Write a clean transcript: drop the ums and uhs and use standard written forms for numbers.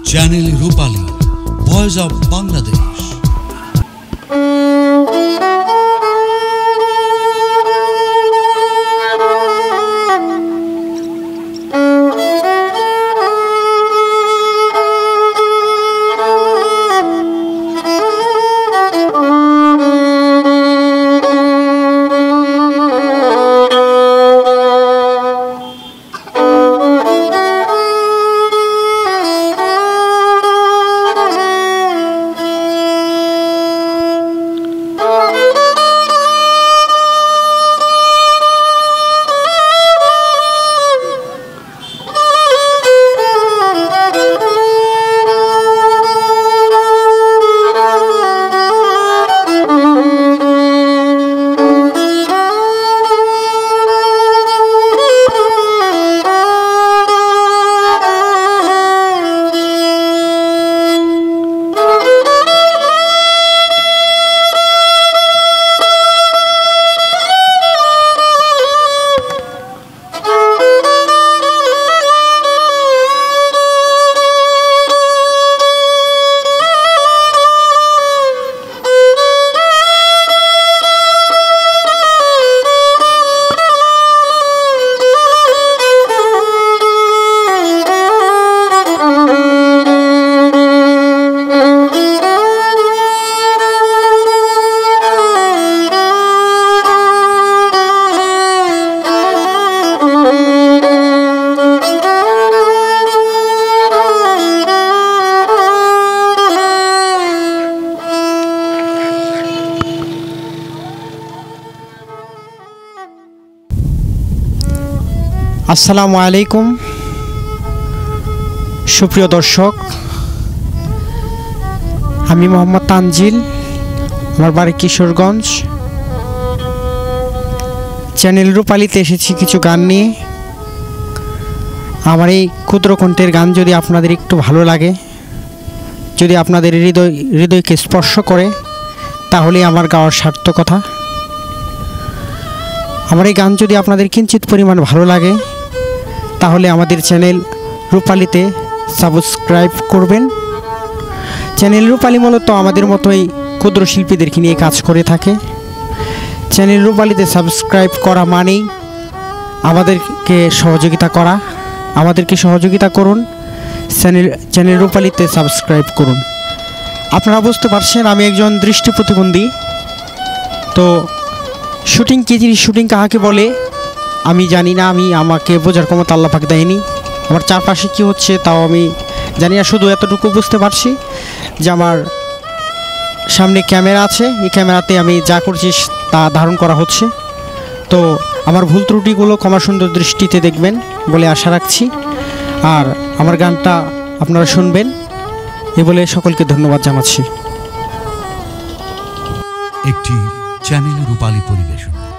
Channel Rupali, voice of Bangladesh. আসসালামু আলাইকুম সুপ্রিয় দর্শক, আমি মোহাম্মদ তানজিল, আমার বাড়ি কিশোরগঞ্জ। চ্যানেল রূপালীতে এসেছি কিছু গান নিয়ে। আমার এই ক্ষুদ্র কণ্ঠের গান যদি আপনাদের একটু ভালো লাগে, যদি আপনাদের হৃদয়কে স্পর্শ করে, তাহলে আমার গাওয়ার সার্থকতা। আমার এই গান যদি আপনাদের কিঞ্চিত পরিমাণ ভালো লাগে, তাহলে আমাদের চ্যানেল রূপালীতে সাবস্ক্রাইব করবেন। চ্যানেল রূপালী মূলত আমাদের মতোই ক্ষুদ্র শিল্পীদেরকে নিয়ে কাজ করে থাকে। চ্যানেল রূপালীতে সাবস্ক্রাইব করা মানেই আমাদেরকে সহযোগিতা করা। আমাদেরকে সহযোগিতা করুন, চ্যানেল রূপালীতে সাবস্ক্রাইব করুন। আপনারা বুঝতে পারছেন আমি একজন দৃষ্টি প্রতিবন্ধী। তো শুটিং কী জিনিস, শুটিং কাহাকে বলে আমি জানি না। আমাকে বোঝার ক্ষমতা আল্লাহ পাক দেয়নি। আমার চারপাশে কী হচ্ছে তাও আমি জানি না। শুধু এতটুকু বুঝতে পারছি যে আমার সামনে ক্যামেরা আছে, এই ক্যামেরাতে আমি যা করছি তা ধারণ করা হচ্ছে। তো আমার ভুল ত্রুটিগুলো ক্ষমা সুন্দর দৃষ্টিতে দেখবেন বলে আশা রাখছি। আর আমার গানটা আপনারা শুনবেন এ বলে সকলকে ধন্যবাদ জানাচ্ছি। একটি চ্যানেল রূপালী পরিবেশনা।